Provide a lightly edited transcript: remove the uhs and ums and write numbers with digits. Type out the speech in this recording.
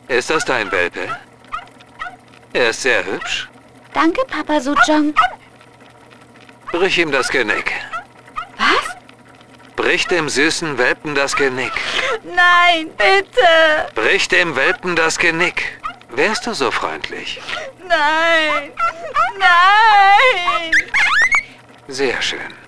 Ist das dein Welpe? Er ist sehr hübsch. Danke, Papa Sujong. Brich ihm das Genick. Was? Brich dem süßen Welpen das Genick. Nein, bitte. Brich dem Welpen das Genick. Wärst du so freundlich? Nein. Nein. Sehr schön.